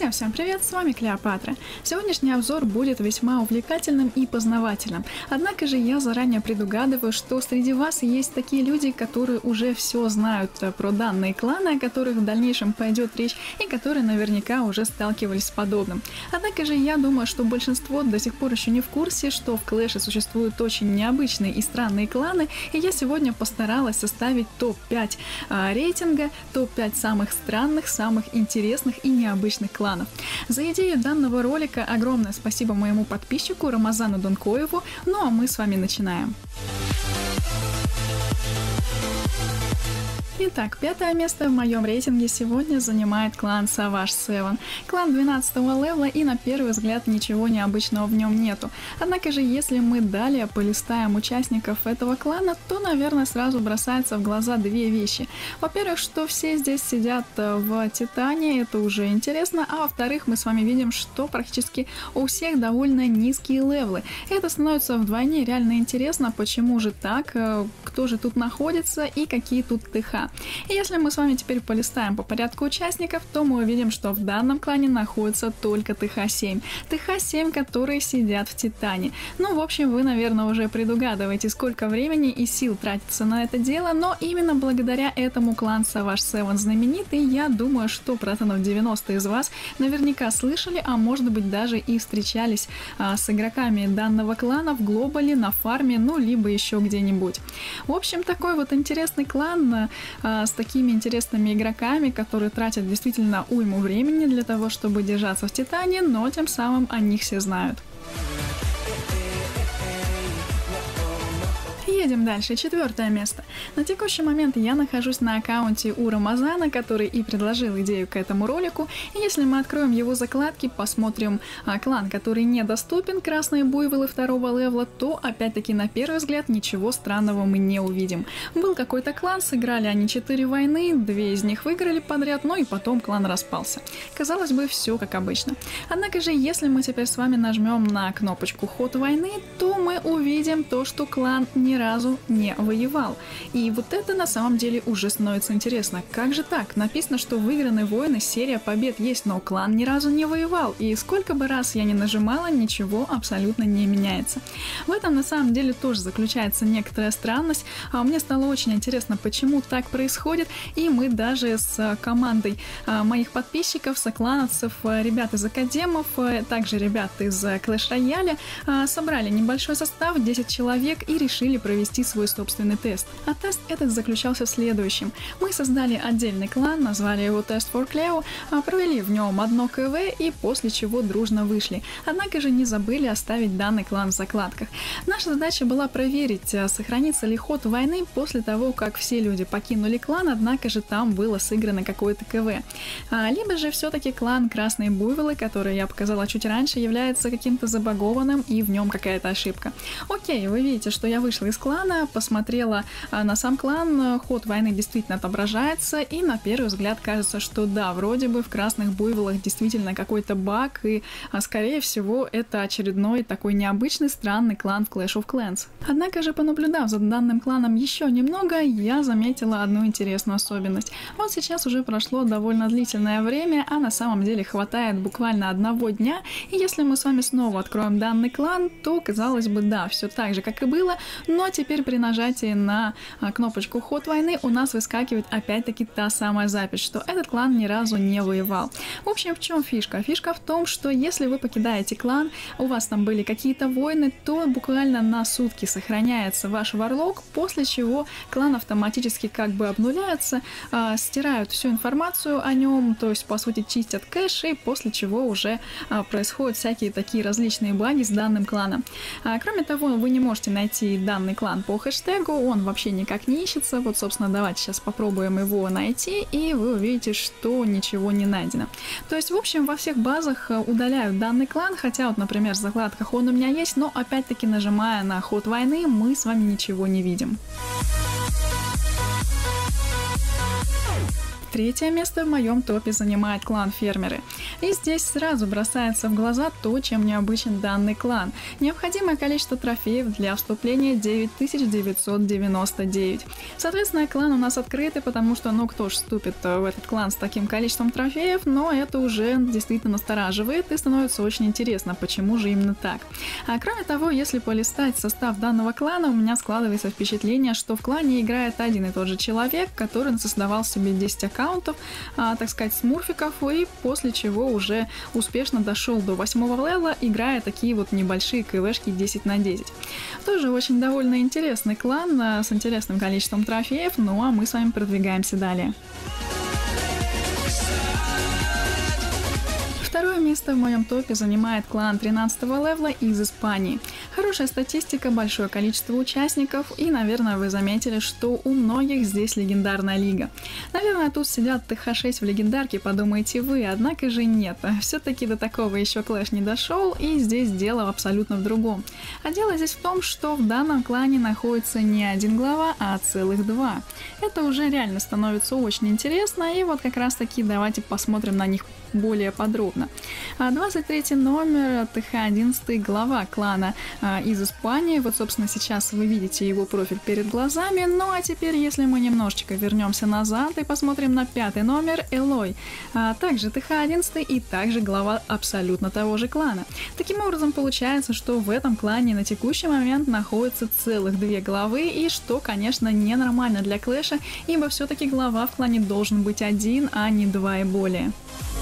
Друзья, всем привет, с вами Клеопатра. Сегодняшний обзор будет весьма увлекательным и познавательным. Однако же я заранее предугадываю, что среди вас есть такие люди, которые уже все знают про данные кланы, о которых в дальнейшем пойдет речь, и которые наверняка уже сталкивались с подобным. Однако же я думаю, что большинство до сих пор еще не в курсе, что в Клэше существуют очень необычные и странные кланы, и я сегодня постаралась составить топ-5 рейтинга, топ-5 самых странных, самых интересных и необычных кланов. За идею данного ролика огромное спасибо моему подписчику Рамазану Донкоеву, ну а мы с вами начинаем. Итак, пятое место в моем рейтинге сегодня занимает клан Savage 7. Клан 12-го левела, и на первый взгляд ничего необычного в нем нету. Однако же, если мы далее полистаем участников этого клана, то, наверное, сразу бросается в глаза две вещи. Во-первых, что все здесь сидят в Титане, это уже интересно, а во-вторых, мы с вами видим, что практически у всех довольно низкие левелы. Это становится вдвойне реально интересно, почему же так, кто же тут находится и какие тут ТХ. И если мы с вами теперь полистаем по порядку участников, то мы увидим, что в данном клане находится только ТХ-7. ТХ-7, которые сидят в Титане. Ну, в общем, вы, наверное, уже предугадываете, сколько времени и сил тратится на это дело, но именно благодаря этому клан Savage 7 знаменитый. Я думаю, что 90% из вас наверняка слышали, а может быть даже и встречались с игроками данного клана в глобале, на фарме, ну, либо еще где-нибудь. В общем, такой вот интересный клан с такими интересными игроками, которые тратят действительно уйму времени для того, чтобы держаться в Титане, но тем самым о них все знают. Едем дальше. Четвертое место. На текущий момент я нахожусь на аккаунте у Рамазана, который и предложил идею к этому ролику. И если мы откроем его закладки, посмотрим клан, который недоступен, красные буйволы 2-го левела, то опять-таки на первый взгляд ничего странного мы не увидим. Был какой-то клан, сыграли они 4 войны, 2 из них выиграли подряд, но и потом клан распался. Казалось бы, все как обычно. Однако же, если мы теперь с вами нажмем на кнопочку «Ход войны», то мы увидим то, что клан ни разу не воевал. И вот это на самом деле уже становится интересно. Как же так? Написано, что выиграны войны, серия побед есть, но клан ни разу не воевал. И сколько бы раз я ни нажимала, ничего абсолютно не меняется. В этом на самом деле тоже заключается некоторая странность. Мне стало очень интересно, почему так происходит. И мы даже с командой моих подписчиков, соклановцев, ребят из академов, также ребят из Clash Royale собрали небольшой состав, 10 человек, и решили провести свой собственный тест. А тест этот заключался в следующем. Мы создали отдельный клан, назвали его Test for Cleo, провели в нем одно КВ и после чего дружно вышли. Однако же не забыли оставить данный клан в закладках. Наша задача была проверить, сохранится ли ход войны после того, как все люди покинули клан, однако же там было сыграно какое-то КВ. Либо же все-таки клан Красные Буйволы, который я показала чуть раньше, является каким-то забагованным и в нем какая-то ошибка. Окей, вы видите, что я вышла из клана, посмотрела на сам клан, ход войны действительно отображается, и на первый взгляд кажется, что да, вроде бы в Красных Буйволах действительно какой-то баг, и скорее всего это очередной такой необычный странный клан в Clash of Clans. Однако же, понаблюдав за данным кланом еще немного, я заметила одну интересную особенность. Вот сейчас уже прошло довольно длительное время, а на самом деле хватает буквально одного дня, и если мы с вами снова откроем данный клан, то, казалось бы, да, все так же, как и было, но теперь при нажатии на кнопочку «Ход войны» у нас выскакивает опять-таки та самая запись, что этот клан ни разу не воевал. В общем, в чем фишка? Фишка в том, что если вы покидаете клан, у вас там были какие-то войны, то буквально на сутки сохраняется ваш варлок, после чего клан автоматически как бы обнуляется, стирают всю информацию о нем, то есть по сути чистят кэш, и после чего уже происходят всякие такие различные баги с данным кланом. Кроме того, вы не можете найти данный клан по хэштегу, он вообще никак не ищется. Вот, собственно, давайте сейчас попробуем его найти, и вы увидите, что ничего не найдено. То есть, в общем, во всех базах удаляют данный клан, хотя вот, например, в закладках он у меня есть, но опять-таки, нажимая на ход войны, мы с вами ничего не видим. Третье место в моем топе занимает клан Фермеры. И здесь сразу бросается в глаза то, чем необычен данный клан. Необходимое количество трофеев для вступления 9999. Соответственно, клан у нас открытый, потому что, кто ж вступит в этот клан с таким количеством трофеев, но это уже действительно настораживает и становится очень интересно, почему же именно так. А кроме того, если полистать состав данного клана, у меня складывается впечатление, что в клане играет один и тот же человек, который создавал себе 10 аккаунтов, так сказать, смурфиков, и после чего уже успешно дошел до 8-го левела, играя такие вот небольшие КВшки 10 на 10. Тоже очень довольно интересный клан с интересным количеством трофеев, а мы с вами продвигаемся далее. Второе место в моем топе занимает клан 13-го левела из Испании. Хорошая статистика, большое количество участников, и, наверное, вы заметили, что у многих здесь легендарная лига. Наверное, тут сидят ТХ-6 в легендарке, подумаете вы, однако же нет. Все-таки до такого еще Клэш не дошел, и здесь дело абсолютно в другом. А дело здесь в том, что в данном клане находится не один глава, а целых два. Это уже реально становится очень интересно, и вот как раз таки давайте посмотрим на них более подробно. 23 номер, ТХ-11, глава клана из Испании. Вот, собственно, сейчас вы видите его профиль перед глазами. Ну, а теперь, если мы немножечко вернемся назад и посмотрим на 5 номер, Элой. Также ТХ-11 и также глава абсолютно того же клана. Таким образом, получается, что в этом клане на текущий момент находится целых 2 главы, и что, конечно, ненормально для Клэша, ибо все-таки глава в клане должен быть 1, а не 2 и более.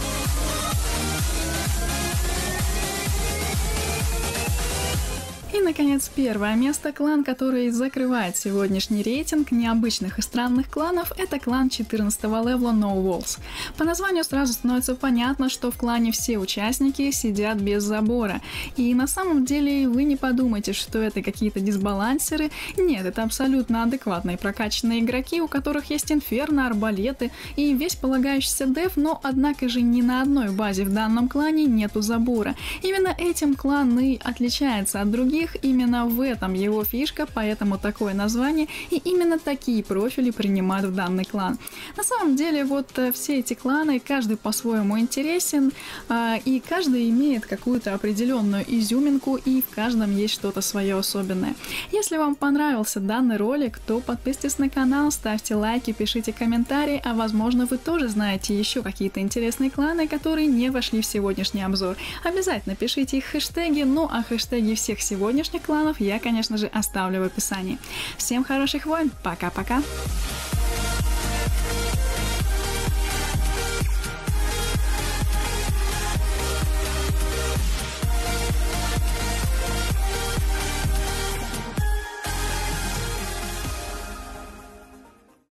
И, наконец, первое место, клан, который закрывает сегодняшний рейтинг необычных и странных кланов, это клан 14-го левела No Walls. По названию сразу становится понятно, что в клане все участники сидят без забора. И на самом деле вы не подумайте, что это какие-то дисбалансеры. Нет, это абсолютно адекватные прокачанные игроки, у которых есть инферно, арбалеты и весь полагающийся деф, но однако же ни на одной базе в данном клане нету забора. Именно этим клан и отличается от других. Именно в этом его фишка, поэтому такое название, и именно такие профили принимают в данный клан. На самом деле, вот все эти кланы, каждый по-своему интересен, и каждый имеет какую-то определенную изюминку, и в каждом есть что-то свое особенное. Если вам понравился данный ролик, то подписывайтесь на канал, ставьте лайки, пишите комментарии, а возможно вы тоже знаете еще какие-то интересные кланы, которые не вошли в сегодняшний обзор. Обязательно пишите их хэштеги, а хэштеги всех сегодняшних кланов я, конечно же, оставлю в описании. Всем хороших войн, пока-пока!